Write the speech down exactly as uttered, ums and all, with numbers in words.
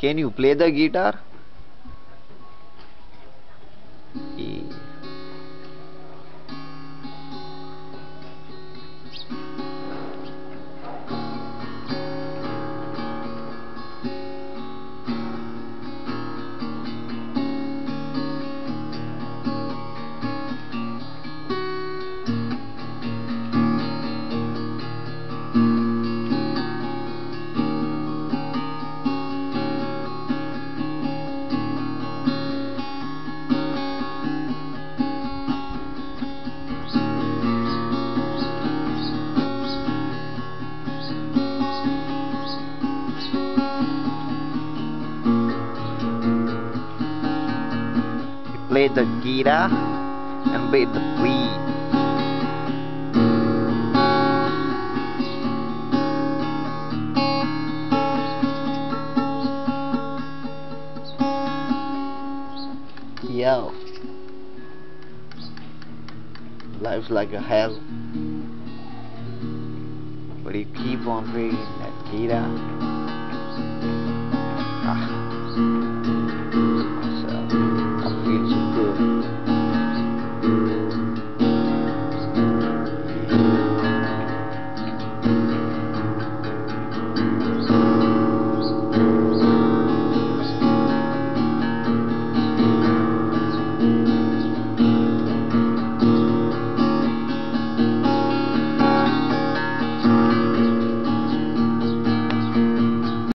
Can you play the guitar? Yeah. Play the guitar and beat the beat. Yo, life's like a hell, but you keep on playing that guitar.